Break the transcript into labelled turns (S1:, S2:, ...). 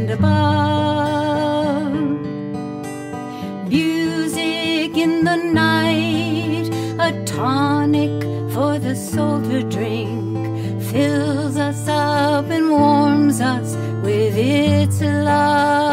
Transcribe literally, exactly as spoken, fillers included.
S1: and above. Music in the night, a tonic for the soul to drink, fills us up and warms us with its love.